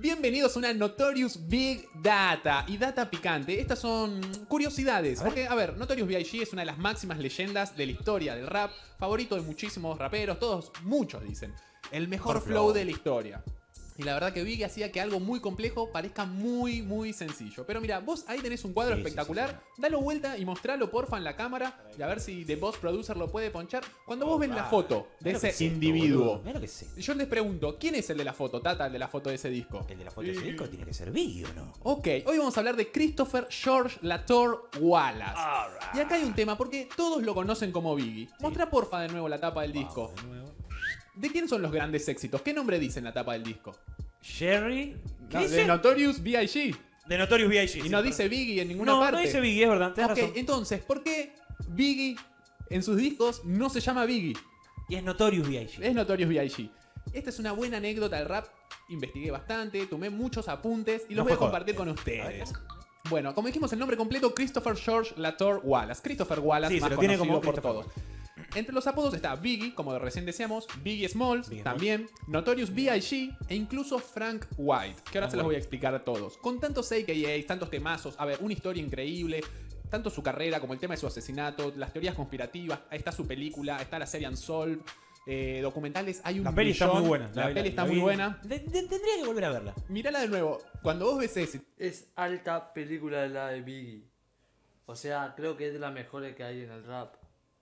Bienvenidos a una Notorious Big Data y data picante. Estas son curiosidades. Porque, a ver, Notorious B.I.G. es una de las máximas leyendas de la historia del rap, favorito de muchísimos raperos, todos, muchos dicen. El mejor flow de la historia. Y la verdad que Biggie hacía que algo muy complejo parezca muy, muy sencillo. Pero mira, vos ahí tenés un cuadro espectacular. Dalo vuelta y mostralo porfa en la cámara. Y a ver si The Boss Producer lo puede ponchar. Cuando vos ves la foto de ese individuo. Yo les pregunto, ¿quién es el de la foto, Tata, el de la foto de ese disco? El de la foto de ese disco tiene que ser Biggie, ¿o no? Ok, hoy vamos a hablar de Christopher George Latour Wallace. Y acá hay un tema, porque todos lo conocen como Biggie. Mostrá porfa de nuevo la tapa del disco. ¿De quién son los grandes éxitos? ¿Qué nombre dice en la tapa del disco? Sherry. No, de Notorious B.I.G. De Notorious B.I.G. Y no dice Biggie en ninguna parte. No dice Biggie, es verdad. Tenés razón. Entonces, ¿por qué Biggie en sus discos no se llama Biggie? Y es Notorious B.I.G. Es Notorious B.I.G. Esta es una buena anécdota del rap. Investigué bastante, tomé muchos apuntes y los voy a compartir con ustedes. Bueno, como dijimos el nombre completo, Christopher George Latour Wallace. Christopher Wallace, más conocido como por todos. Entre los apodos está Biggie, como recién decíamos, Biggie Smalls, también, Notorious B.I.G. e incluso Frank White, que ahora se los voy a explicar a todos. Con tantos AKAs, tantos temazos, a ver, una historia increíble, tanto su carrera como el tema de su asesinato, las teorías conspirativas, ahí está su película, está la serie Unsolved, documentales, hay un La peli está muy buena. La peli está muy buena. Tendría que volver a verla. Mírala de nuevo, cuando vos ves ese... Es alta película la de Biggie. O sea, creo que es de las mejores que hay en el rap.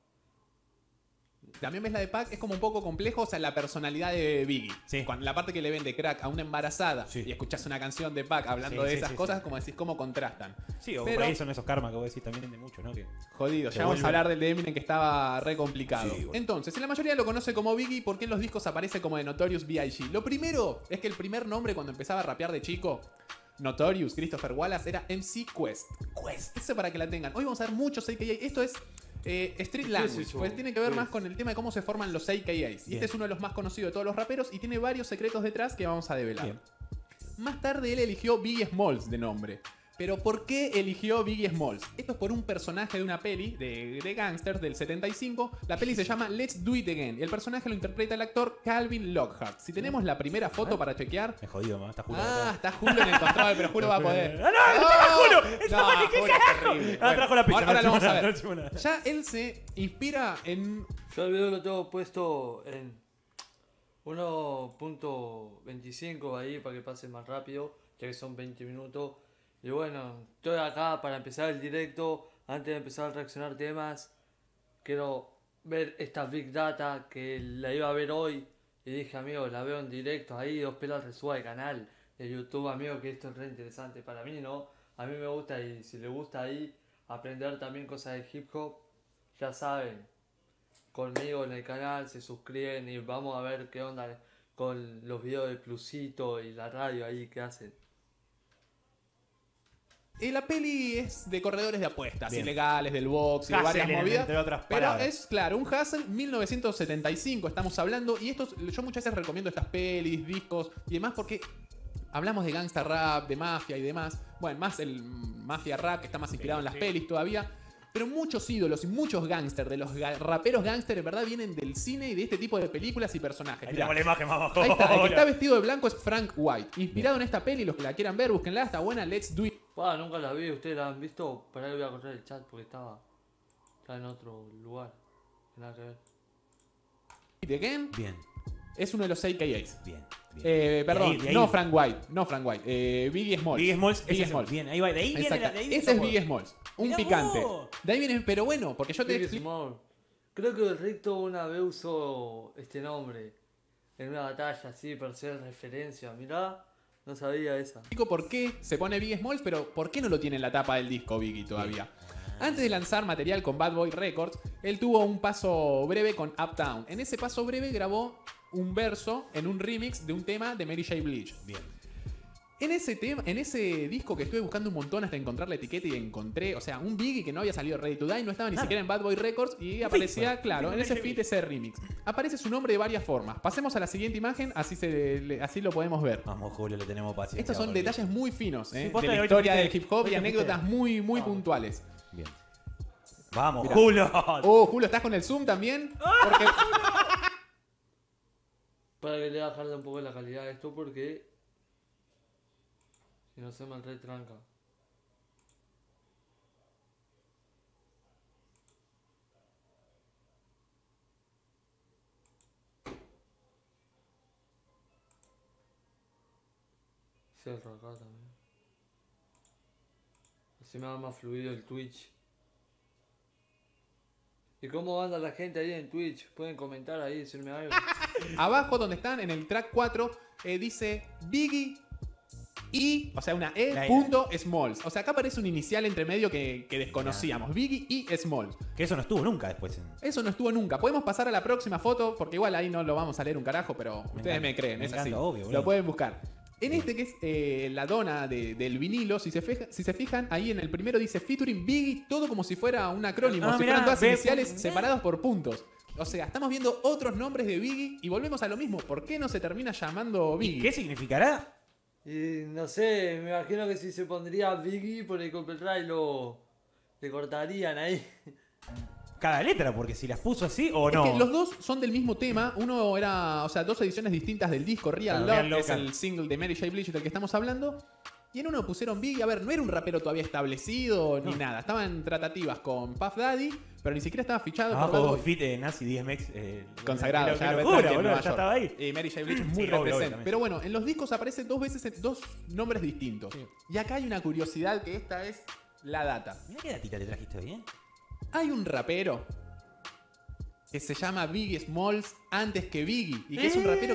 También ves la de Pac, es como un poco complejo, o sea, la personalidad de Biggie. Sí. Cuando la parte que le vende crack a una embarazada y escuchás una canción de Pac hablando de esas cosas, como decís, cómo contrastan. Sí, o pero, por ahí son esos karmas que vos decís también de mucho, ¿no? Que jodido, ya vamos a hablar del de Eminem que estaba re complicado. Sí, bueno. Entonces, en la mayoría lo conoce como Biggie, porque en los discos aparece como de Notorious B.I.G. Lo primero es que el primer nombre cuando empezaba a rapear de chico, Notorious, Christopher Wallace, era MC Quest. Eso para que la tengan. Hoy vamos a ver muchos AKA. Esto es street language, pues tiene que ver más con el tema de cómo se forman los AKAs. Y este es uno de los más conocidos de todos los raperos y tiene varios secretos detrás que vamos a develar. Bien. Más tarde él eligió Biggie Smalls de nombre. Pero ¿por qué eligió Biggie Smalls? Esto es por un personaje de una peli de gangsters del 75. La peli se llama Let's Do It Again. Y el personaje lo interpreta el actor Calvin Lockhart. Si tenemos la primera foto para chequear... Me jodido, está Julio. Está Julio en el control, pero Julio va a poder. ¡No, Julio! Julio es terrible. Trajo la pizza. Ahora lo vamos a ver. Ya él se inspira en... Yo el video lo tengo puesto en 1.25 ahí para que pase más rápido, ya que son 20 minutos. Y bueno, estoy acá para empezar el directo. Antes de empezar a reaccionar temas, quiero ver esta Big Data que la iba a ver hoy. Y dije, amigo, la veo en directo ahí, dos pelas resuba el canal de YouTube, amigo, que esto es re interesante para mí, ¿no? A mí me gusta y si le gusta ahí aprender también cosas de hip hop, ya saben, conmigo en el canal, se suscriben y vamos a ver qué onda con los videos de Plusito y la radio ahí que hacen. La peli es de corredores de apuestas, ilegales, del box y de varias movidas. Pero es, claro, un hustle 1975 estamos hablando. Y yo muchas veces recomiendo estas pelis, discos y demás porque hablamos de gangsta rap, de mafia y demás. Bueno, más el mafia rap que está más inspirado en las pelis todavía. Pero muchos ídolos y muchos gángsters, de los raperos gángsters, en verdad, vienen del cine y de este tipo de películas y personajes. Ahí tenemos la imagen más abajo. Ahí está, el que está vestido de blanco es Frank White. Inspirado en esta peli, los que la quieran ver, búsquenla, está buena, Let's Do It. Nunca la vi, ¿ustedes la han visto? Para ahí voy a correr el chat porque estaba en otro lugar. Nada que ver. It Again. Bien. Es uno de los AKAs. Bien. Perdón, de ahí. no Frank White. Biggie Smalls. Biggie Smalls. Bien, ahí va. De ahí viene Ese es Biggie Smalls. Un Mirá picante. vos. De ahí viene, pero bueno, porque yo te Biggie explico. Small. Creo que el Recto una vez usó este nombre en una batalla así para hacer referencia. Mirá, no sabía esa. Por qué se pone Biggie Smalls, pero ¿por qué no lo tiene en la tapa del disco Biggie todavía? Antes de lanzar material con Bad Boy Records, él tuvo un paso breve con Uptown. En ese paso breve grabó un verso en un remix de un tema de Mary J. Blige. Bien. En ese disco que estuve buscando un montón hasta encontrar la etiqueta y encontré, o sea, un Biggie que no había salido Ready to Die, no estaba ni siquiera en Bad Boy Records y aparecía, claro, en ese feat, ese remix. Aparece su nombre de varias formas. Pasemos a la siguiente imagen, así lo podemos ver. Vamos, Julio, le tenemos paciencia. Estos son detalles muy finos, de posta, la hoy historia te del hip hop y anécdotas muy puntuales. Bien. Vamos, Mirá. Julio. Julio, ¿estás con el zoom también? Porque... Para que le bajarle un poco la calidad a esto porque Y no se me retranca. Cierro acá también. Así me va más fluido el Twitch. ¿Y cómo anda la gente ahí en Twitch? Pueden comentar ahí, decirme algo. Abajo donde están, en el track 4, dice Biggie y, o sea, una punto Smalls. O sea, acá aparece un inicial entre medio que desconocíamos. Biggie y Smalls. Que eso no estuvo nunca después. Eso no estuvo nunca. Podemos pasar a la próxima foto, porque igual ahí no lo vamos a leer un carajo, pero ustedes me creen, es así. Obvio, lo pueden buscar. En este que es la dona del vinilo, si se fijan, ahí en el primero dice featuring Biggie, todo como si fuera un acrónimo, si fueran todas iniciales separados por puntos. O sea, estamos viendo otros nombres de Biggie y volvemos a lo mismo. ¿Por qué no se termina llamando Biggie? ¿Y qué significará? Y no sé, me imagino que si se pondría Biggie por el copyright le cortarían ahí. Cada letra, porque si las puso así o no. Es que los dos son del mismo tema. Uno era, o sea, dos ediciones distintas del disco Real Love, que es el single de Mary J. Blige del que estamos hablando. Y en uno pusieron Biggie. A ver, no era un rapero todavía establecido ni nada. Estaba en tratativas con Puff Daddy, pero ni siquiera estaba fichado. Abajo fit Nazi DMX. Consagrado, ya estaba ahí. Y Mary J. Blige es muy representante. Pero bueno, en los discos aparecen dos veces dos nombres distintos. Sí. Y acá hay una curiosidad que esta es la data. Mirá qué datita te trajiste bien. Hay un rapero que se llama Biggie Smalls antes que Biggie. Y que es un rapero...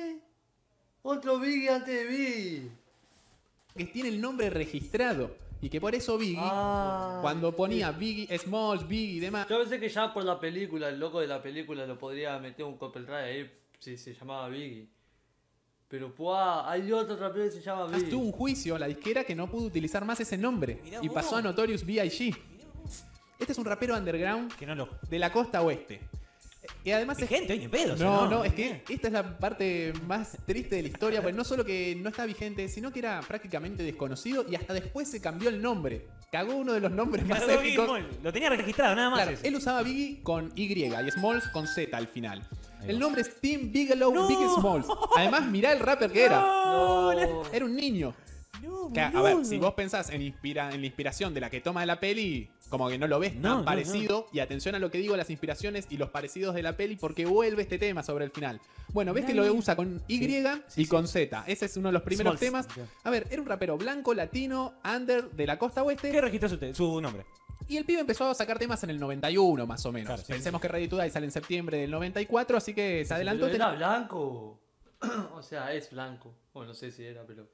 Otro Biggie antes de Biggie. Que tiene el nombre registrado. Y que por eso Biggie, cuando ponía Biggie Smalls, Biggie y demás... Yo pensé que ya por la película, el loco de la película lo podría meter un copyright ahí si se llamaba Biggie. Pero hay otro rapero que se llama Biggie. Tuvo un juicio la disquera que no pudo utilizar más ese nombre. Y pasó a Notorious B.I.G. Este es un rapero underground de la costa oeste. Y además vigente, ni pedo. No, es que esta es la parte más triste de la historia, porque no solo que no está vigente, sino que era prácticamente desconocido y hasta después se cambió el nombre. Cagó uno de los nombres más épicos. Lo tenía registrado, nada más. Claro, él usaba Biggie con Y y Smalls con Z al final. El nombre es Tim Bigelow Biggie Smalls. Además, mirá el rapper que era. Era un niño. A ver, si vos pensás en la inspiración de la que toma de la peli, como que no lo ves tan parecido. Y atención a lo que digo, las inspiraciones y los parecidos de la peli, porque vuelve este tema sobre el final. Bueno, ves que lo usa con Y y con Z. Ese es uno de los primeros temas. A ver, era un rapero blanco, latino, under, de la costa oeste. ¿Qué registró su nombre? Y el pibe empezó a sacar temas en el 91, más o menos. Claro, pensemos que Ready to Die sale en septiembre del 94, así que se adelantó. Pero era blanco. O sea, es blanco. Bueno, no sé si era, pero...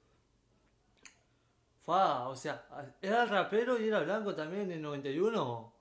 o sea, ¿era rapero y era blanco también en el 91?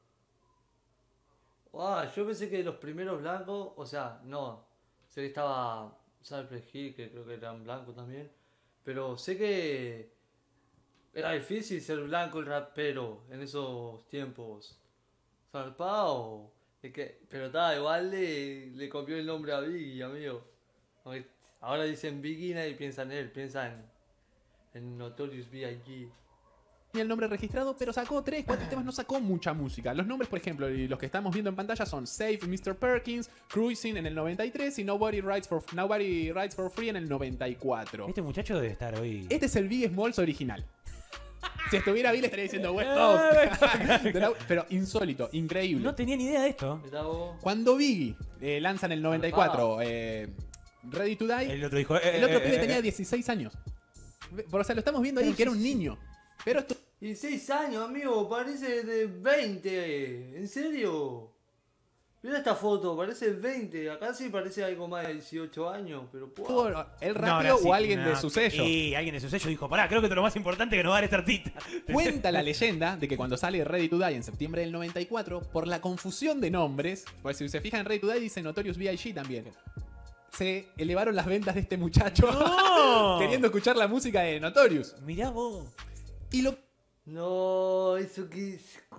Yo pensé que los primeros blancos, o sea, no. Sé que estaba Cypress Hill, que creo que eran blancos también. Pero sé que era difícil ser blanco el rapero en esos tiempos. Zarpado. Pero igual le copió el nombre a Biggie, amigo. Ahora dicen Biggie y nadie piensa en él, piensa en Notorious B.I.G. Y el nombre registrado, pero sacó 3, 4 temas, no sacó mucha música. Los nombres, por ejemplo, y los que estamos viendo en pantalla son Save Mr. Perkins, Cruising en el 93 y Nobody Rides for Free en el 94. Este muchacho debe estar hoy... Este es el Biggie Smalls original. Si estuviera Bill estaría diciendo West Coast. Pero insólito, increíble. No tenía ni idea de esto. Cuando Biggie lanza en el 94 Ready to Die, el otro dijo... el otro pibe tenía 16 años. O sea, lo estamos viendo ahí que era un niño. Pero esto... 16 años, amigo, parece de 20. ¿En serio? Mira esta foto, parece 20. Acá sí parece algo más de 18 años, pero ¿el rápido o alguien de su sello? Sí, alguien de su sello dijo, pará, creo que lo más importante que nos va a dar esta artista. Cuenta la leyenda de que cuando sale Ready to Die en septiembre del 94, por la confusión de nombres, pues si se fijan en Ready to Die dice Notorious B.I.G. también. Se elevaron las ventas de este muchacho queriendo escuchar la música de Notorious. Mirá vos. Y no, eso que...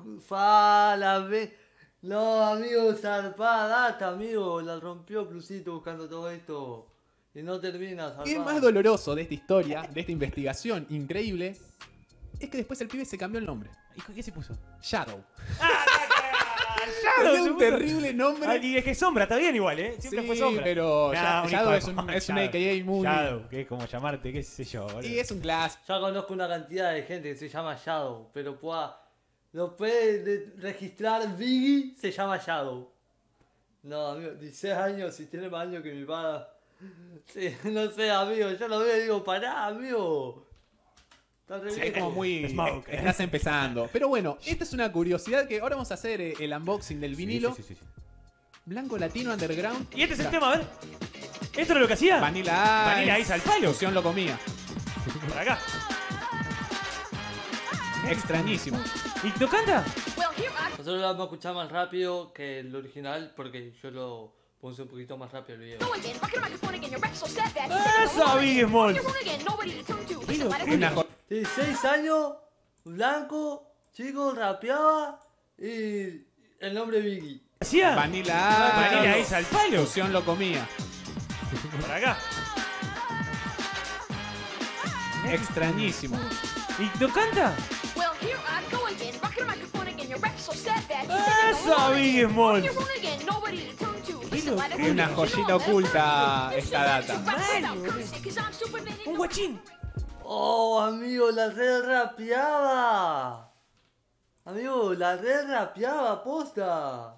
No, amigo, zarpada data, amigo. La rompió Plusito buscando todo esto. Y no termina, zarpada. Y más doloroso de esta historia, de esta investigación increíble, es que después el pibe se cambió el nombre. ¿Y qué se puso? Shadow. Tenía un terrible nombre. Y es que Sombra, está bien igual, ¿eh? Siempre Sí, fue Sombra. pero Nah, Shadow hijo es un de- AKA muy... Shadow, que es como llamarte, qué sé yo, boludo. Y es un clásico. Ya conozco una cantidad de gente que se llama Shadow, pero lo puede registrar Biggie, se llama Shadow. No, amigo, 16 años y tiene más años que mi padre. Sí, no sé, amigo, yo lo veo y digo, pará, amigo. Está re Sí, es viejo. como muy... Smoke. Estás empezando. Pero bueno, esta es una curiosidad que ahora vamos a hacer el unboxing del vinilo. Sí. Blanco Latino Underground. Y este es el tema, a ver. ¿Esto era lo que hacía? Vanilla Ice Ice al palo. Fusión lo comía. Por acá. Extrañísimo. ¿Y lo canta? Nosotros lo vamos a escuchar más rápido que el original porque yo lo puse un poquito más rápido el video. ¡Esa, Big Smalls! Una jo- 16 años, blanco, chico, rapeaba y el nombre Biggie. ¿Hacía? Vanilla Ice al palo. Fusión lo comía. Por acá. Extrañísimo. ¿Y lo canta? ¡Esa, Big Smalls! Es una joyita oculta esta data. ¡Un guachín! Oh, amigo, la red rapeaba. Amigo, la red rapeaba, posta.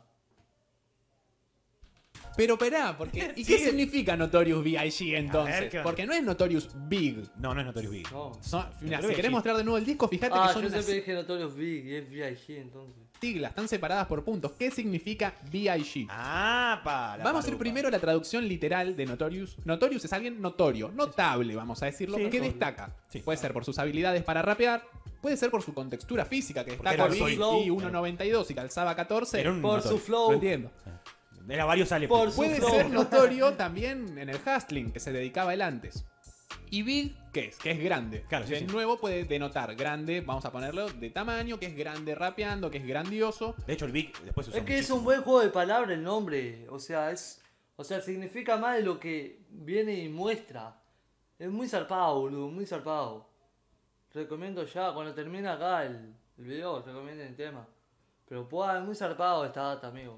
Pero esperá, porque ¿y qué significa Notorious B.I.G. entonces? ¿qué onda? Porque no es Notorious Big. No, no es Notorious Big. No. Mirá, si Notorious querés Big. mostrar de nuevo el disco, fíjate que Ah, son yo unas siempre dije Notorious Big y es V.I.G. entonces. siglas, están separadas por puntos. ¿Qué significa B.I.G.? Ah, para. Vamos a ir primero a la traducción literal de Notorious. Notorious es alguien notorio, notable, vamos a decirlo, Sí. que destaca. Sí. Puede ser por sus habilidades para rapear, puede ser por su contextura física, que Porque destaca era Biggie flow. y 1.92 y calzaba 14. Era un Por notorio. su flow. Lo entiendo. Era varios sale. Por su Puede flow. ser notorio también en el hustling, que se dedicaba él antes. Y big, ¿qué es? Que es grande. Claro, sí, de sí. nuevo puede denotar grande, vamos a ponerlo de tamaño, que es grande rapeando, que es grandioso. De hecho, el Big después se usó Es que es muchísimo. un buen juego de palabras el nombre. O sea, significa más de lo que viene y muestra. Es muy zarpado, boludo, muy zarpado. Recomiendo ya, cuando termine acá el video, recomienden el tema. Pero es muy zarpado esta data, amigo.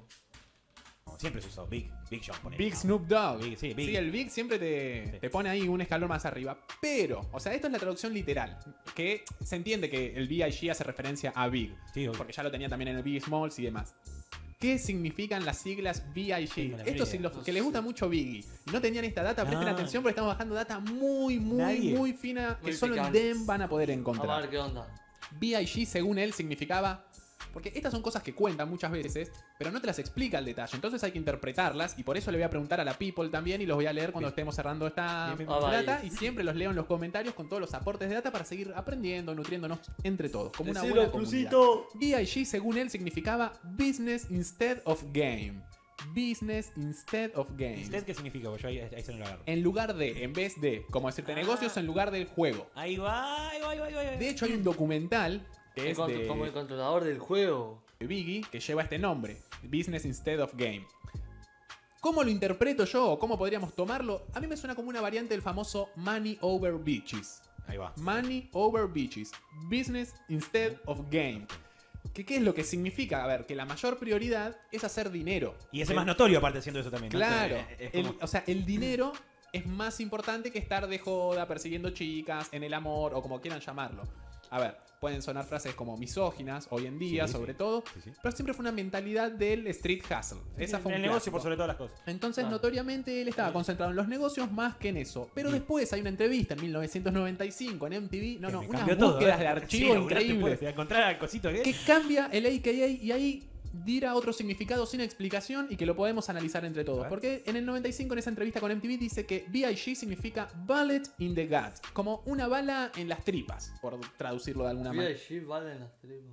No, siempre se usó Big John. ponele. Big Snoop Dogg. Big, sí, Big. el Big siempre te pone ahí un escalón más arriba. Pero, o sea, esto es la traducción literal. Que se entiende que el B.I.G. hace referencia a Big. Sí, obvio. Porque ya lo tenía también en el Biggie Smalls y demás. ¿Qué significan las siglas B.I.G.? Tengo la Esto idea. si los que les gusta mucho Biggie y no tenían esta data, presten Ah. atención porque estamos bajando data muy, muy, Nadie. muy fina que Muy solo en picante. DEM van a poder A ver encontrar. qué onda. B.I.G. según él significaba... Porque estas son cosas que cuentan muchas veces, pero no te las explica al detalle. Entonces hay que interpretarlas y por eso le voy a preguntar a la people también y los voy a leer cuando estemos cerrando esta Bien, bien. data. Ah, Y siempre los leo en los comentarios con todos los aportes de data para seguir aprendiendo, nutriéndonos entre todos. Como una Decilo, buena comunidad. Crucito. B.I.G. según él significaba Business Instead of Game. Business Instead of Game. ¿Instead qué significa? Porque yo ahí se no lo agarro. En lugar de, en vez de, como decirte, negocios en lugar del juego. Ahí va. De hecho hay un documental que es Como el de controlador del juego. Biggie que lleva este nombre, Business Instead of Game. ¿Cómo lo interpreto yo o cómo podríamos tomarlo? A mí me suena como una variante del famoso Money Over Bitches. Ahí va. Money Over Bitches. Business Instead of Game. ¿Qué es lo que significa? A ver, que la mayor prioridad es hacer dinero. Y ese más notorio aparte haciendo eso también. ¿no? Claro. Es como- O sea, el dinero es más importante que estar de joda, persiguiendo chicas, en el amor o como quieran llamarlo. A ver, pueden sonar frases como misóginas hoy en día, Sí, sobre sí. todo, Sí, sí. pero siempre fue una mentalidad del street hustle. Esa fue en un el negocio clásico. por sobre todas las cosas. Entonces, Ah. notoriamente, él estaba concentrado en los negocios más que en eso. Pero después hay una entrevista en 1995 en MTV. No, Que no, me unas cambió todo, búsquedas ¿eh? de Sí, archivo laburaste increíbles. fuerte, encontrar al cosito Que cambia el AKA y ahí dirá otro significado sin explicación y que lo podemos analizar entre A todos. ver. Porque en el 95, en esa entrevista con MTV, dice que B.I.G. significa bullet in the gut, como una bala en las tripas, por traducirlo de alguna manera. V.I.G. vale en las tripas.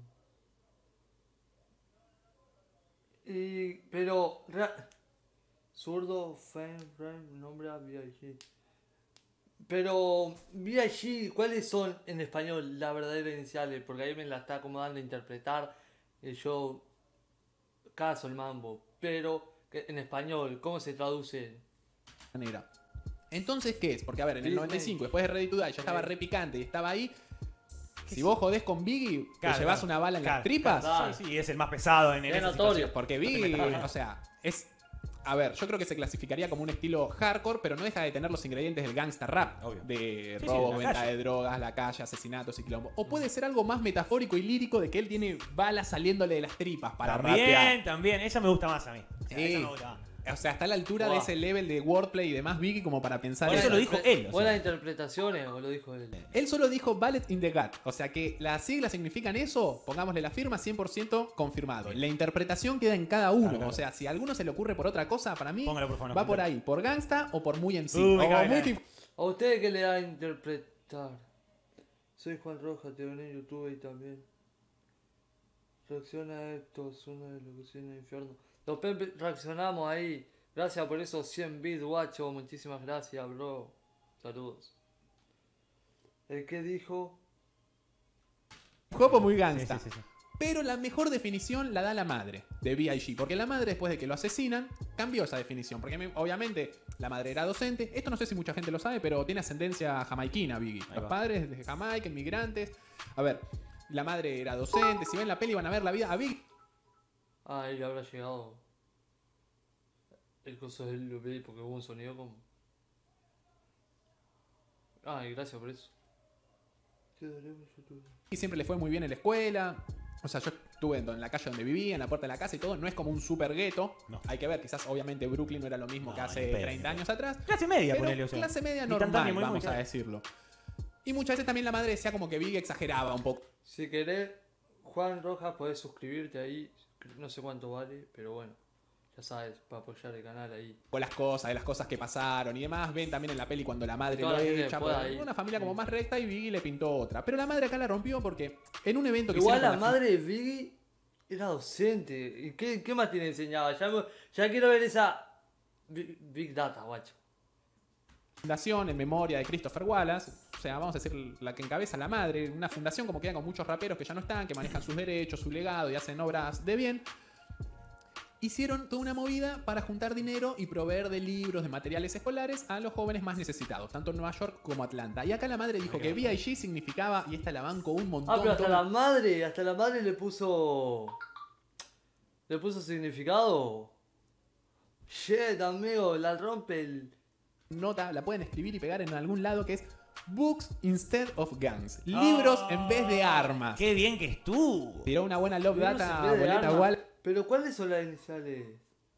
Pero... Zurdo, Frame, nombre a V.I.G. Pero V.I.G. ¿cuáles son en español las verdaderas iniciales? Porque ahí me la está acomodando a interpretar y yo caso el mambo. Pero en español, ¿cómo se traduce? Manera. Entonces, ¿qué es? Porque, a ver, en el Disney. 95, después de Ready to Die, ya estaba Ok. re picante y estaba ahí. Si vos jodés con Biggie, Claro, te llevas claro. una bala en Claro, las tripas. claro. Sí, sí, es el más pesado en Es esa notorio. situación. Porque Biggie, o sea, es... A ver, yo creo que se clasificaría como un estilo hardcore, pero no deja de tener los ingredientes del gangsta rap. Obvio. De Sí, robo, la venta calle. de drogas, la calle, asesinatos y quilombo. O puede ser algo más metafórico y lírico de que él tiene balas saliéndole de las tripas para rapear. También. Esa me gusta más a mí. O sea, Sí. esa me gusta más. O sea, está a la altura de Wow. ese level de wordplay y demás Biggie como para pensar Eso en- lo dijo él, o ¿Buenas sea. interpretaciones o lo dijo él? Él solo dijo Ballet in the Gut. O sea que las siglas significan eso, pongámosle la firma 100% confirmado. La interpretación queda en cada uno. Claro. O sea, si a alguno se le ocurre por otra cosa, para mí Póngalo, por favor, va no, por no. ahí. Por gangsta o por muy MC. Me o cabe muy la- tip- ¿A usted qué le da a interpretar? Soy Juan Rojas, te ven en YouTube y también. Reacciona a esto, suena de lo que suena el infierno. Los Pepe reaccionamos ahí. Gracias por esos 100 bits, guacho. Muchísimas gracias, bro. Saludos. El que dijo. Jopo muy Sí, gangsta. sí, sí, sí. Pero la mejor definición la da la madre de B.I.G. Porque la madre, después de que lo asesinan, cambió esa definición. Porque obviamente la madre era docente. Esto no sé si mucha gente lo sabe, pero tiene ascendencia jamaiquina, Biggie. Ahí Los va. padres de Jamaica, inmigrantes. A ver, la madre era docente. Si ven la peli van a ver la vida a Biggie. Ah, ahí le habrá llegado. El coso del Lupe porque hubo un sonido como. Ah, y gracias por eso. Te daré un futuro. Y siempre le fue muy bien en la escuela. O sea, yo estuve en la calle donde vivía, en la puerta de la casa y todo. No es como un super gueto. No. Hay que ver, quizás obviamente Brooklyn no era lo mismo No, que ni hace pedo, 30 ni años pedo. atrás. Clase media, Pero ponele, o sea. clase media Ni normal, tan, ni muy, vamos muy, a claro. decirlo. Y muchas veces también la madre decía como que Biggie exageraba un poco. Si querés, Juan Rojas, podés suscribirte ahí. No sé cuánto vale, pero bueno. Ya sabes, para apoyar el canal ahí. Con las cosas, de las cosas que pasaron y demás. Ven también en la peli cuando la madre Toda lo la gente echa. pueda porque ir. una familia como Sí. más recta y Biggie le pintó otra. Pero la madre acá la rompió porque en un evento que Igual hicieron la con madre de Biggie era docente. ¿Y qué más tiene enseñado? Ya quiero ver esa Big Data, guacho. fundación en memoria de Christopher Wallace. O sea, vamos a decir la que encabeza la madre. Una fundación como queda con muchos raperos que ya no están, que manejan sus derechos, su legado y hacen obras de bien. Hicieron toda una movida para juntar dinero y proveer de libros, de materiales escolares a los jóvenes más necesitados, tanto en Nueva York como Atlanta. Y acá la madre dijo que B.I.G. significaba, y esta la banco un montón. Ah, pero hasta todo- la madre le puso. Le puso significado. Shit, amigo, la rompe el. nota, la pueden escribir y pegar en algún lado, que es Books Instead of Guns. Libros en vez de armas. Qué bien que estuvo. Tiró una buena love Libros data, en vez de boleta armas. Wall. Pero ¿cuáles son las iniciales?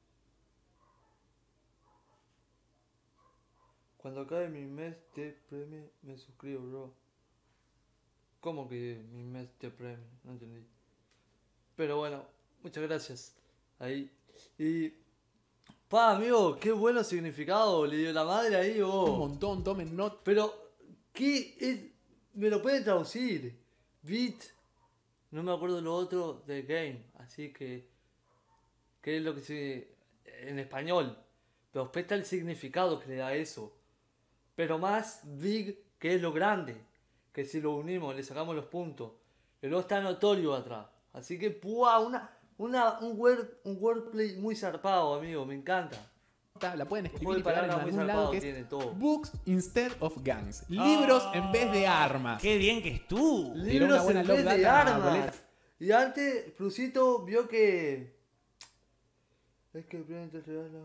Cuando acabe mi mes de premio, me suscribo, bro. ¿Cómo que mi mes de premio? No entendí. Pero bueno, muchas gracias. Ahí. Y. Pa, amigo, qué bueno significado le dio la madre ahí, Un vos. montón, tomen nota. Pero, ¿qué es? ¿Me lo pueden traducir? Beat. No me acuerdo lo otro de game. Así que. ¿Qué es lo que se. En español? Pero después está el significado que le da eso. Pero más big, que es lo grande. Que si lo unimos, le sacamos los puntos. Y luego está notorio atrás. Así que, ¡pua! Un wordplay muy zarpado, amigo. Me encanta. La pueden Un escribir juego de y pegar en palabras muy algún lado, zarpado que es tiene todo. Books Instead of Guns. Libros en vez de armas. Qué bien que estuvo. Tiró una Libros buena en vez love de data, armas. boleta. Y antes, Plusito vio que. Es que el premio te regala.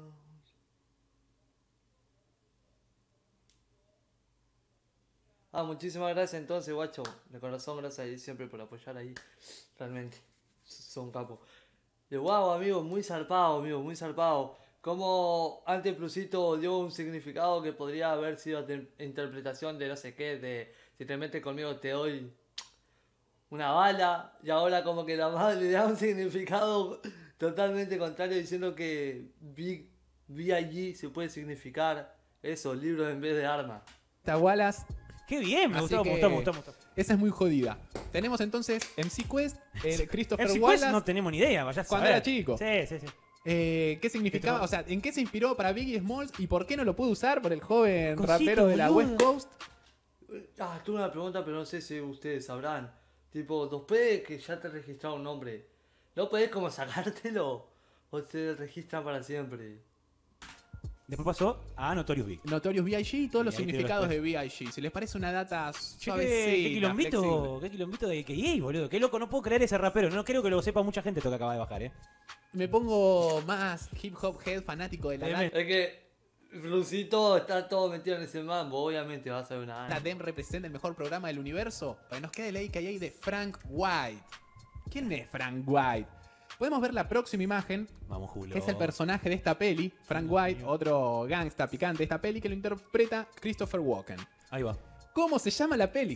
Ah, muchísimas gracias entonces, guacho. De corazón, gracias ahí siempre por apoyar ahí. Realmente. Son capos. De guau, amigo, muy zarpado, amigo, muy zarpado. Como antes Plusito dio un significado que podría haber sido interpretación de no sé qué, de si te metes conmigo te doy una bala, y ahora como que la madre le da un significado totalmente contrario diciendo que B.I.G. se puede significar eso, libros en vez de armas. Wallace, Qué bien, me Así gustó, que- me gustó, me gustó. esa es muy jodida. Tenemos entonces MC Quest, Christopher MC Wallace. Quest no tenemos ni idea, vaya a Cuando saber. era chico. Sí, sí, sí. ¿Qué significaba? O sea, ¿en qué se inspiró para Biggie Smalls y por qué no lo pudo usar por el joven Cosito, rapero de la boludo. West Coast? Ah, tuve una pregunta, pero no sé si ustedes sabrán. Tipo, después de que ya te registraron un nombre, ¿no podés como sacártelo? ¿O te registran para siempre? Después pasó a Notorious Big. Notorious B.I.G. y todos los Y ahí te significados de lo B.I.G. Si les parece una data Che, suavecita, qué quilombito, flexible. qué quilombito de KA, boludo. Qué loco, no puedo creer ese rapero. No creo que lo sepa mucha gente esto que acaba de bajar, Me pongo más hip hop head fanático de la Tremendo. Es que Flucito está todo metido en ese mambo, obviamente va a ser una data. Dem representa el mejor programa del universo. Para que nos quede el AKA de Frank White. ¿Quién es Frank White? Podemos ver la próxima imagen, Vamos, Julio. que es el personaje de esta peli, Frank White, otro gangsta picante de esta peli, que lo interpreta Christopher Walken. Ahí va. ¿Cómo se llama la peli?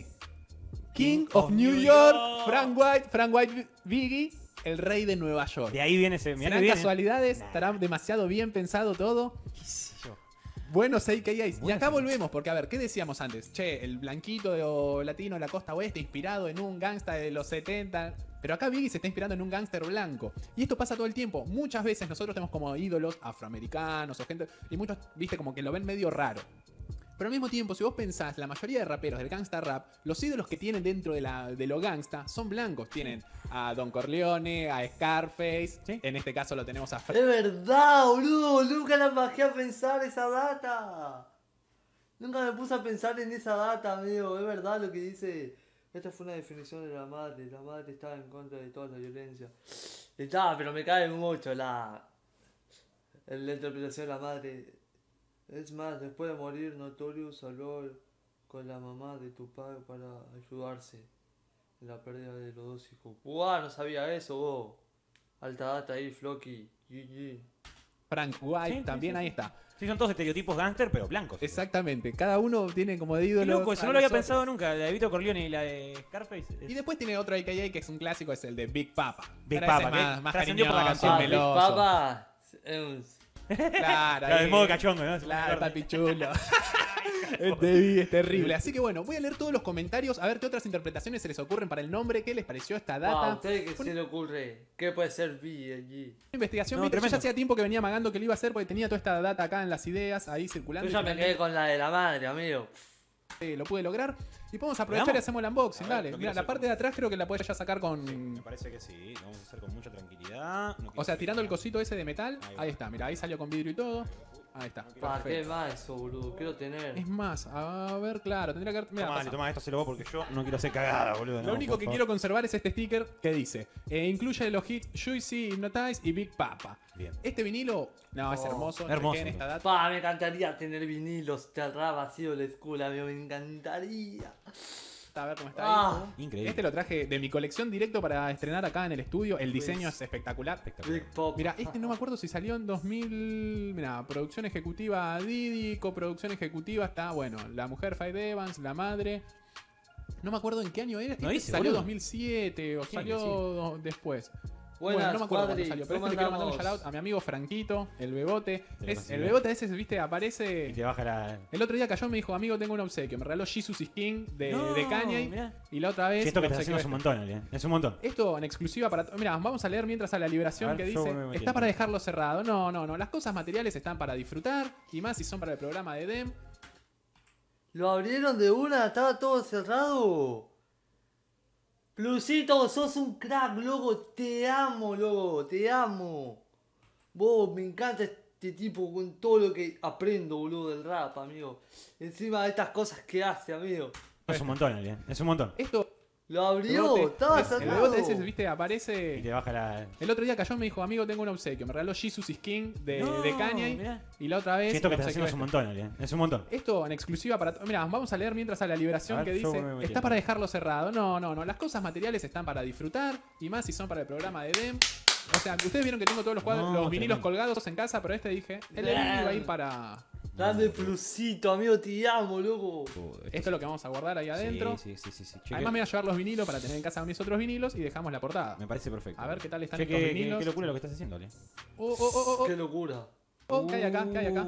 King of New York, Frank White Biggie, el rey de Nueva York. De ahí viene ese. Mirá que ¿Serán viene. casualidades? Nah. ¿Estará demasiado bien pensado todo? ¿Qué sé yo? Buenos AKAs. Y Buenos acá AKAs. volvemos, porque a ver, ¿qué decíamos antes? Che, el blanquito latino de la costa oeste inspirado en un gangsta de los 70. Pero acá Biggie se está inspirando en un gángster blanco. Y esto pasa todo el tiempo. Muchas veces nosotros tenemos como ídolos afroamericanos o gente. Y muchos, viste, como que lo ven medio raro. Pero al mismo tiempo, si vos pensás, la mayoría de raperos del gangsta rap, los ídolos que tienen dentro de lo gangsta son blancos. Tienen a Don Corleone, a Scarface. Sí. En este caso lo tenemos a Es verdad, boludo, nunca la bajé a pensar esa data. Nunca me puse a pensar en esa data, amigo. Es verdad lo que dice. Esta fue una definición de la madre. La madre estaba en contra de toda la violencia. Está, pero me cae mucho la interpretación de la madre. Es más, después de morir, Notorious habló con la mamá de Tupac para ayudarse en la pérdida de los dos hijos. ¡Buah! No sabía eso, vos. Alta data ahí, Flocky. GG. Frank White, Sí, sí, también sí, ahí sí. está. Sí, son todos estereotipos gángster, pero blancos. Exactamente. Cada uno tiene como de Qué ídolo. loco, eso no lo había pensado nunca. La de Vito Corleone y la de Scarface. Y después tiene otro AKA que es un clásico, es el de Big Papa. Big Pero ese Papa, es que más trascendió por la cariñoso, canción. Big meloso. Papa. Claro, Claro, ahí. de modo cachongo, ¿no? Claro, papi chulo. Es terrible. Así que bueno, voy a leer todos los comentarios. A ver qué otras interpretaciones se les ocurren para el nombre. ¿Qué les pareció esta ¿A data? ustedes qué Fue se le ocurre? ¿Qué puede ser B allí? una investigación. No, Viste, yo tremendo. ya hacía tiempo que venía amagando que lo iba a hacer porque tenía toda esta data acá en las ideas ahí circulando. Yo ya y me finalmente, quedé con la de la madre, amigo. lo pude lograr. Y podemos aprovechar y ¿Veamos? hacemos el unboxing. A ver, Dale. lo Mira, quiero la hacer parte de atrás creo que la puedes ya sacar con. Me parece que sí. Lo vamos a hacer con mucha tranquilidad. No quiero O sea, hacer tirando el nada. cosito ese de metal. Ahí va. Ahí está, mira, ahí salió con vidrio y todo. Ahí está. ¿Para qué Perfecto. más eso, boludo? Quiero tener. Es más, a ver, claro, tendría que haber. Mira, Toma, pasa. toma esto, se lo voy porque yo no quiero hacer cagada, boludo. Lo no, único por que favor. quiero conservar es este sticker que dice: incluye los hits Juicy, Hypnotize y Big Papa. Bien. Este vinilo, no, es Oh, hermoso. hermoso. chequen esta data. Pa, me encantaría tener vinilos de rap vacío de la escuela, amigo. Me encantaría. A ver cómo está Ah, ahí. Increíble. Este lo traje de mi colección directo para estrenar acá en el estudio. El diseño es espectacular. Big Pop. Mira, este no me acuerdo si salió en 2000. Mira, producción ejecutiva Didi, coproducción ejecutiva está, bueno, la mujer Faye Evans, la madre. No me acuerdo en qué año era. No Este dice, salió boludo. 2007 o ¿Quién salió después. Buenas, Bueno, no me acuerdo cuándo Cuadri, salió, pero ¿cómo este le quiero mandar un andamos? shoutout a mi amigo Franquito, el Bebote. Se lo Es, consiguió. el Bebote ese, viste, Y aparece. te baja la. El otro día cayó y me dijo, amigo, tengo un obsequio. Me regaló Jesus is King de No, Kanye. mirá. Y la otra vez. Sí, esto que me estás haciendo es un obsequió montón, Es un montón. esto en exclusiva para. Mira, vamos a leer mientras a la liberación A ver, que yo dice: me metí. está para dejarlo cerrado. No, no, no. Las cosas materiales están para disfrutar. Y más si son para el programa de DEM. ¿Lo abrieron de una? ¿Estaba todo cerrado? Plusito, sos un crack, loco. Te amo, loco. Te amo. Vos, me encanta este tipo con todo lo que aprendo, boludo, del rap, amigo. Encima de estas cosas que hace, amigo. Es un montón, Es un montón. Esto. Lo abrió, Bebote, estaba el cerrado. Bebote ese, viste, Y aparece. te baja la. El otro día cayó y me dijo, amigo, tengo un obsequio. Me regaló Jesus is King de No, Kanye. mirá. Y la otra vez. Sí, esto que me estás haciendo es un obsequió montón, Es un montón. esto en exclusiva para. Mira, vamos a leer mientras a la liberación A ver, que yo dice: me metí. está para dejarlo cerrado. No, no, no. Las cosas materiales están para disfrutar. Y más si son para el programa de DEM. O sea, ustedes vieron que tengo todos los cuadros, No, los vinilos tremendo. colgados en casa, pero este dije: el de vinilo iba a ir para. Dame plusito, amigo, te amo, loco. Esto es lo que vamos a guardar ahí adentro. Sí. Che, Además, me voy a llevar los vinilos para tener en casa mis otros vinilos y dejamos la portada. me parece perfecto. A ver qué tal están Che, estos qué vinilos. locura lo que estás haciendo, Ale. Oh, oh, oh, oh, Qué locura. oh, ¿qué hay acá? ¿Qué hay acá?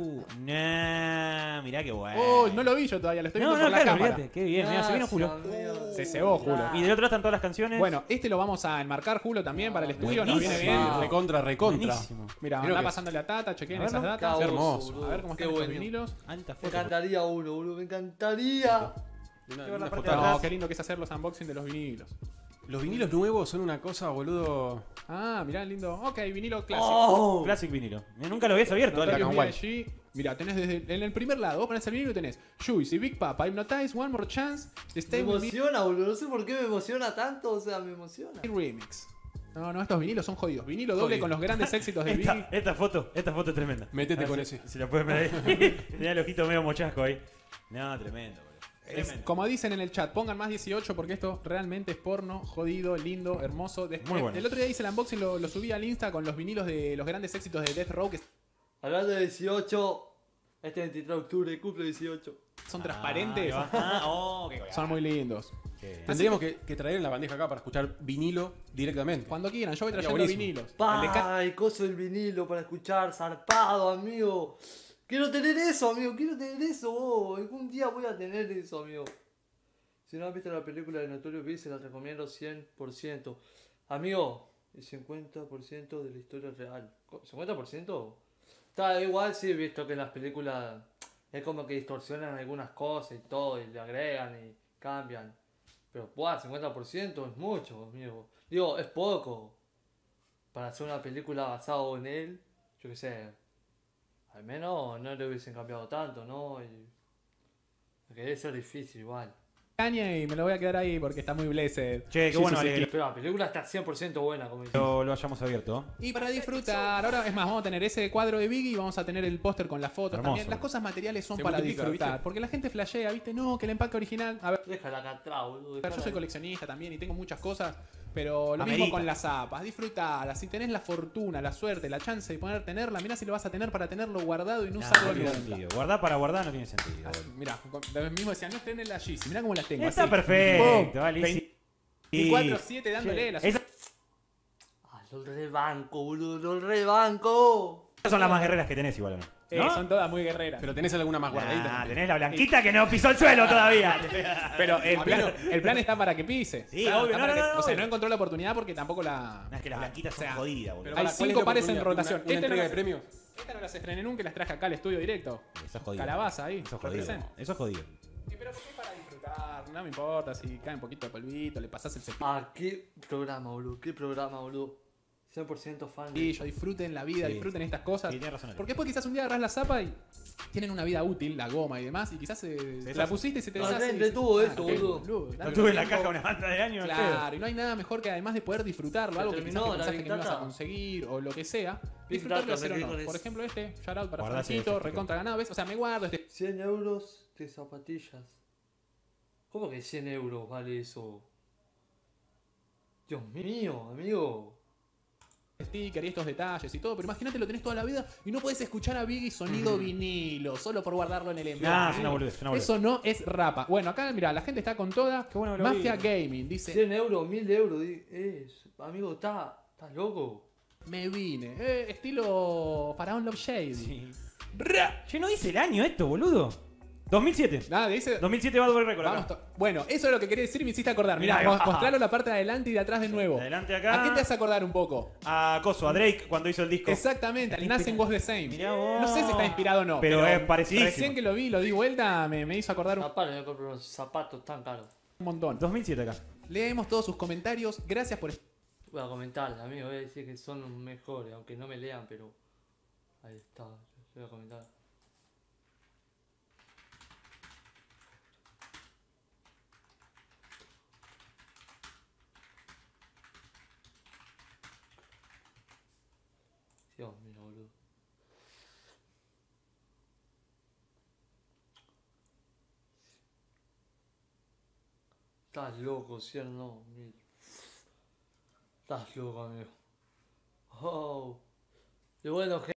Nah, mirá qué bueno. Oh, no lo vi yo todavía, lo estoy viendo No, por la claro, cámara. olvídate. Qué bien, mirá, se vino Julio. amigo. Se cebó, Julio. Y del otro lado están todas las canciones. Bueno, este lo vamos a enmarcar, Julio, también para el estudio. Nos viene Buenísimo. bien. Recontra. Buenísimo. Mira, Creo anda que- pasándole a Tata, chequen A ver, esas ¿no? datas. Qué hermoso. boludo. A ver cómo Qué están estos bueno. vinilos. Alta Me foto. encantaría uno, boludo, me encantaría. Una Lleva la foto parte de de No, atrás. qué lindo que es hacer los unboxing de los vinilos. Los vinilos nuevos son una cosa, boludo. Ah, mirá, lindo. Ok, vinilo clásico. ¡Oh! Classic vinilo. Nunca lo habías abierto, Notorious Alan. Black and B.I.G. Mirá, tenés en el primer lado, vos ponés el vinilo y tenés Juicy, Big Papa, Hypnotize, One More Chance, Me Stay With Me emociona, boludo. No sé por qué me emociona tanto. O sea, me emociona. Remix. No, estos vinilos son jodidos. Vinilo doble Jodido. con los grandes éxitos de Biggie. Esta foto es tremenda. Métete A ver con si- ese. Si la puedes ver ahí. Tenía el ojito medio mochasco ahí. No, tremendo, boludo. Tremendo. Como dicen en el chat, pongan más 18 porque esto realmente es porno, jodido, lindo, hermoso. Después, Muy bueno. el otro día hice el unboxing, lo subí al Insta con los vinilos de los grandes éxitos de Death Row que Hablando de 18, este 23 de octubre cumple 18. son transparentes. Qué Son muy lindos. Tendríamos que traer la bandeja acá para escuchar vinilo directamente. Cuando quieran, yo voy Sería trayendo buenísimo. vinilos. El de Cat- ¡Ay, coso del vinilo para escuchar! ¡Zarpado, amigo! Quiero tener eso, amigo. Quiero tener eso, vos. Algún día voy a tener eso, amigo. Si no has visto la película de Notorious B.I.G., se la recomiendo 100%. Amigo, el 50% de la historia es real. ¿50%? Está igual, sí he visto que en las películas es como que distorsionan algunas cosas y todo, y le agregan y cambian. Pero, buah, 50% es mucho, amigo. Digo, es poco. Para hacer una película basada en él, yo qué sé. Al menos no le hubiesen cambiado tanto, ¿no? Y que debe ser difícil igual. Caña y me lo voy a quedar ahí porque está muy blessed. Che, qué bueno, Ale, Pero la película está 100% buena, como dice. lo hayamos abierto. Y para disfrutar, ahora es más, vamos a tener ese cuadro de Biggie y vamos a tener el póster con las fotos Hermoso. también. Las cosas materiales son Se para multiplica, disfrutar. ¿viste? Porque la gente flashea, ¿viste? No, que el empaque original. A ver, Déjala acá atrás, boludo. yo dejala soy ahí. coleccionista también y tengo muchas cosas. Pero lo Amerita. mismo con las zapas, disfrutarlas. Si tenés la fortuna, la suerte, la chance de poder tenerla, mirá si lo vas a tener para tenerlo guardado y no No, usarlo no tiene nunca. sentido. Guardar para guardar no tiene sentido. Ah, boludo. mirá, lo mismo decían, no estén en la Yeezy, mirá cómo las tengo. Está así. perfecto, Pum, vale. 24/7 dándole las Esas Ah, lo rebanco, boludo, lo rebanco. son las más guerreras que tenés igual, ¿o ¿no? ¿No? Son todas muy guerreras. Pero tenés alguna más guardadita. Ah, tenés la blanquita que no pisó el suelo todavía. Pero el A mí plan está para que pise. Sí, Está obvio, para no, que- no, o sea, obvio. no encontró la oportunidad porque tampoco la. No, es que las blanquitas son o sea, jodidas, boludo. Hay Ahora, ¿cuál es 5 la pares en oportunidad? rotación. Una Esta no entrega las- de premios. Esta no las estrené nunca, las traje acá al estudio directo. Eso es jodido. Calabaza ahí. Eso es jodido. represent. Eso es jodido. Sí, pero porque es para disfrutar. No me importa si cae un poquito de polvito, le pasás el cepillo. Ah, qué programa, boludo, qué programa, boludo. 100% fan de Disfruten la vida, Sí. disfruten estas cosas. Sí, tenés razón, Ale. Porque después quizás un día agarrás la zapa y tienen una vida útil, la goma y demás, y quizás te la deshace. pusiste y se te No, deshace. y entretuvo dices, esto, qué boludo. dale No tuve en la tiempo. caja una banda de años. Claro, y no hay nada mejor que además de poder disfrutarlo, Se algo que quizás terminó te la pensaste que no ibas a Data. conseguir o lo que sea, Big disfrutarlo y Data, hacer me quedé honor. con Por eso. ejemplo, shout out para Guardás Franquito, este, recontra ganado, ¿ves? O sea, me guardo este. 100 euros de zapatillas. ¿Cómo que 100 euros vale eso? Dios mío, amigo. Sticker y estos detalles y todo, pero imagínate lo tenés toda la vida y no podés escuchar a Biggie sonido vinilo, solo por guardarlo en el envío. Nah, es una boludez, es una boludez. Eso no es rapa. Bueno, acá mira, la gente está con toda. Qué bueno que lo Mafia vi. Gaming dice, 100 euros, 1000 euros. Amigo, ¿estás loco? me vine. Estilo Faraón Love Shady. Sí. Che, no dice el año esto, boludo. 2007. Nada, dice. 2007 Bad Boy Record. Vamos Acá. bueno, eso es lo que quería decir y me hiciste acordar. Mirá, Mirá, mostralo la parte de adelante y de atrás de nuevo. Adelante acá. ¿A qué te hace acordar un poco? A Coso, a Drake cuando hizo el disco. Exactamente, al Nothing Was the Same. Mirá vos. No sé si está inspirado o no. Pero es parecidísimo. Recién que lo vi, lo di vuelta, me hizo acordar un Aparte, me compro unos zapatos tan caros. montón. 2007 acá. Leemos todos sus comentarios. Gracias por Voy a comentar, amigo, voy a decir que son los mejores, aunque no me lean, pero ahí está, yo voy a comentar. Dios mío, boludo. Estás loco, ¿cierto? No, estás loco, amigo. Oh. Y bueno,